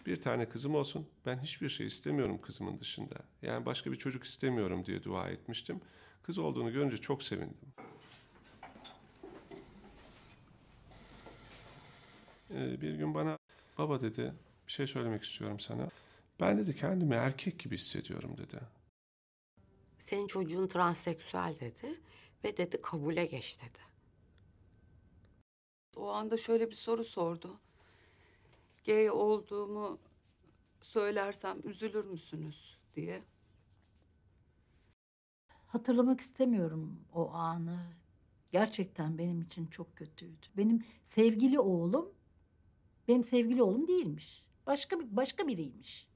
Bir tane kızım olsun. Ben hiçbir şey istemiyorum kızımın dışında. Yani başka bir çocuk istemiyorum diye dua etmiştim. Kız olduğunu görünce çok sevindim. Bir gün bana baba dedi, bir şey söylemek istiyorum sana. Ben dedi kendimi erkek gibi hissediyorum dedi. Senin çocuğun transseksüel dedi ve dedi kabule geç dedi. O anda şöyle bir soru sordu. Gay olduğumu söylersem üzülür müsünüz diye. Hatırlamak istemiyorum o anı. Gerçekten benim için çok kötüydü. Benim sevgili oğlum değilmiş. Başka biriymiş.